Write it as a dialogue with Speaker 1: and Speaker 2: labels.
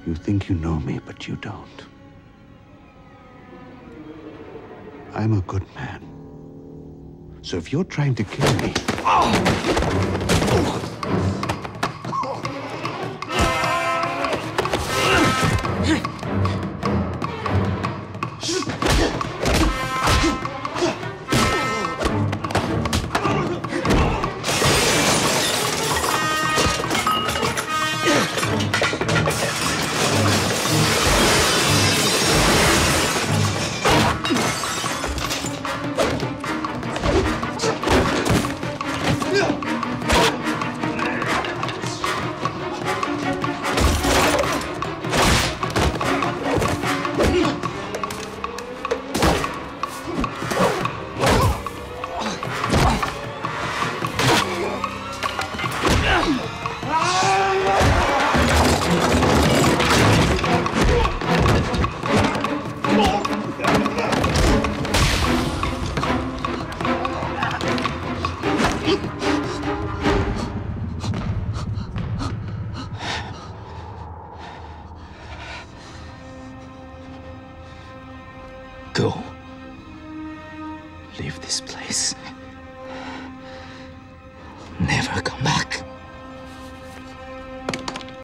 Speaker 1: You think you know me, but you don't. I'm a good man. So if you're trying to kill me...
Speaker 2: Go. Leave this place. Never come back.